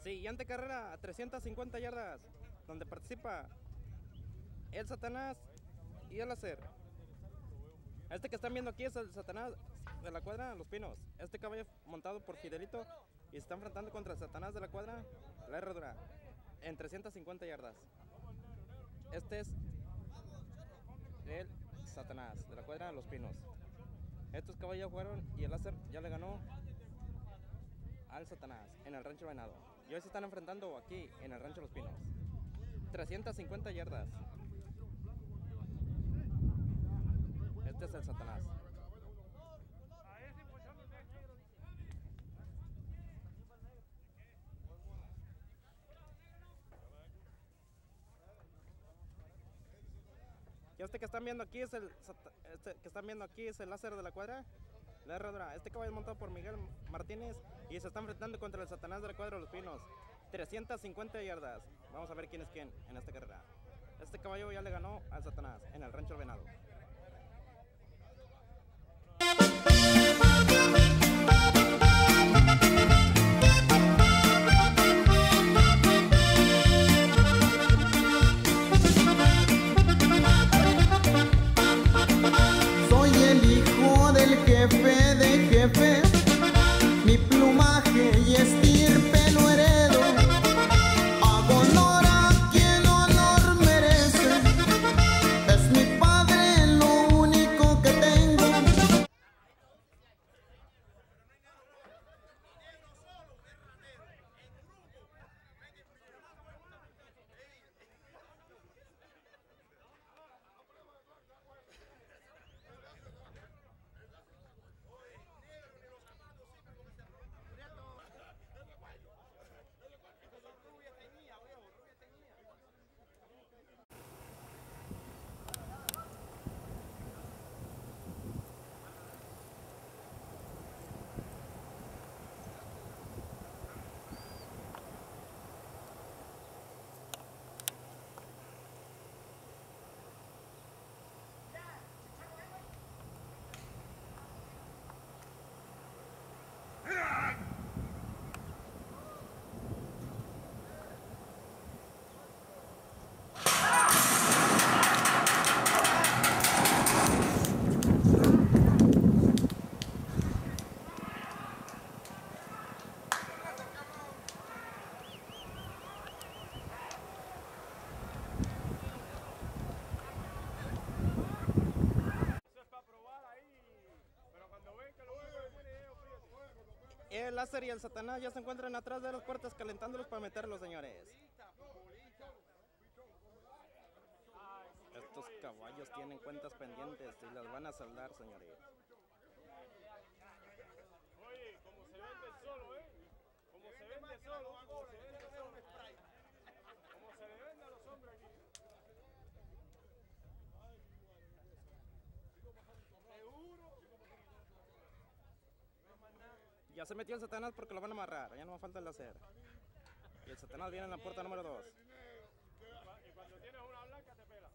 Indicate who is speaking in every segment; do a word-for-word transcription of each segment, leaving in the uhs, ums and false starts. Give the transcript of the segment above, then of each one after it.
Speaker 1: Siguiente carrera a trescientas cincuenta yardas, donde participa el Satanás y el Láser. Este que están viendo aquí es el Satanás de la cuadra Los Pinos. Este caballo montado por Fidelito y se está enfrentando contra el Satanás de la cuadra La Herradura en trescientas cincuenta yardas. Este es el Satanás de la cuadra Los Pinos. Estos caballos fueron y el Láser ya le ganó al Satanás en el Rancho Venado. Y hoy se están enfrentando aquí en el Rancho Los Pinos. trescientas cincuenta yardas. Este es el Satanás. Y este que están viendo aquí es el este que están viendo aquí es el Láser de la cuadra La Herradura. Este caballo es montado por Miguel Martínez y se está enfrentando contra el Satanás de la cuadra Los Pinos. trescientas cincuenta yardas. Vamos a ver quién es quién en esta carrera. Este caballo ya le ganó al Satanás en el Rancho Venado.
Speaker 2: Soy el hijo del jefe de jefes, mi plumaje y estirpe lo heredo, hago honor a quien honor merece, es mi padre lo único que tengo.
Speaker 1: El Láser y el Satanás ya se encuentran atrás de las puertas calentándolos para meterlos, señores. Estos caballos tienen cuentas pendientes y las van a saldar, señores.
Speaker 3: Oye, como se vende solo, ¿eh? Como se vende solo, como se vende solo. Como se le vende a los hombres aquí.
Speaker 1: Ya se metió el Satanás porque lo van a amarrar, ya no me falta el Láser. Y el Satanás viene en la puerta número dos.
Speaker 3: Y cuando tienes una blanca te pela.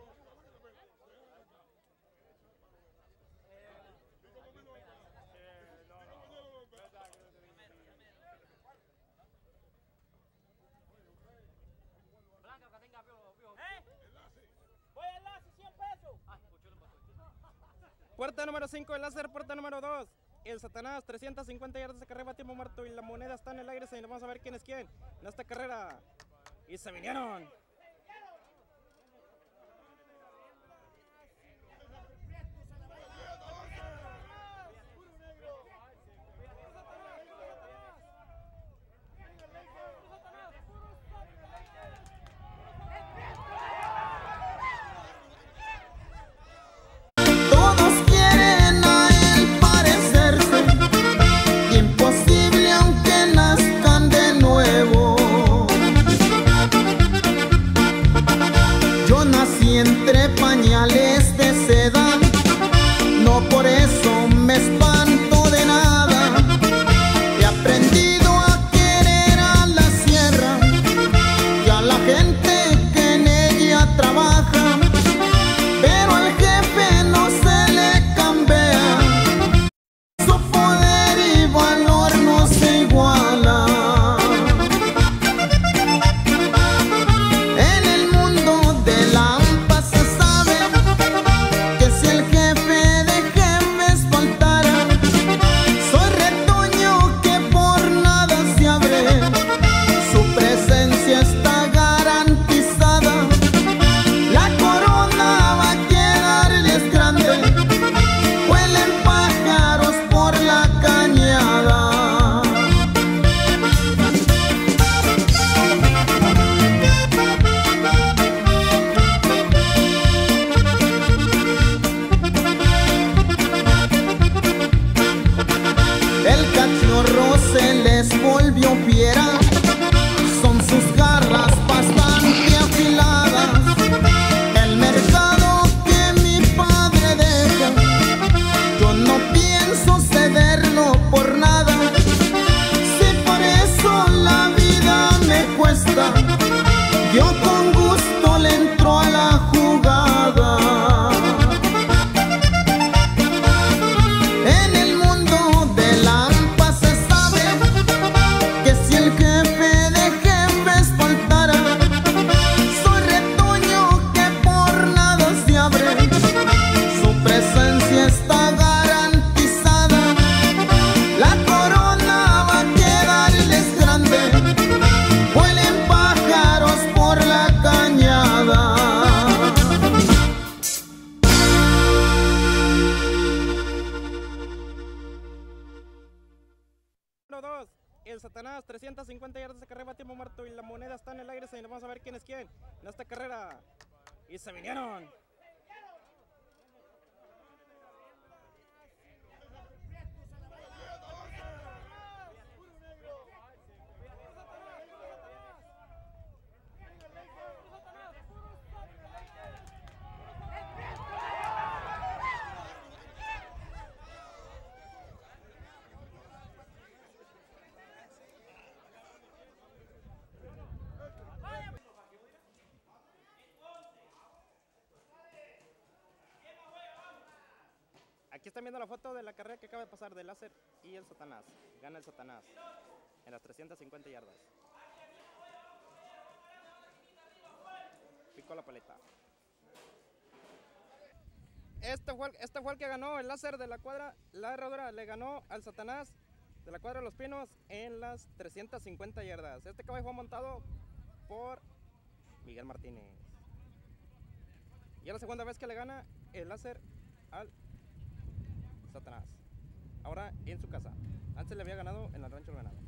Speaker 4: Blanca que tenga piojo, piojo. ¿Eh? Voy al Láser, cien pesos. Ah,
Speaker 1: Puerta número cinco, el Láser, puerta número dos. El Satanás, trescientas cincuenta yardas de carrera a tiempo muerto y la moneda está en el aire, señores. Vamos a ver quién es quién en esta carrera. Y se vinieron.
Speaker 2: Todos quieren a él parecerse, imposible aunque nazcan de nuevo.
Speaker 1: esta carrera va a tiempo muerto y la moneda está en el aire. Señores, vamos a ver quién es quién en esta carrera. Y se vinieron. Aquí están viendo la foto de la carrera que acaba de pasar de Láser y el Satanás. Gana el Satanás en las trescientas cincuenta yardas. Picó la paleta. Este fue, el, este fue el que ganó el Láser de la cuadra. La herradura le ganó al Satanás de la cuadra de los Pinos en las trescientas cincuenta yardas. Este caballo fue montado por Miguel Martínez. Y es la segunda vez que le gana el Láser al Satanás. Ahora en su casa. Antes le había ganado en el Rancho del Venado.